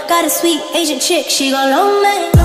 Got a sweet Asian chick, she gon' love me.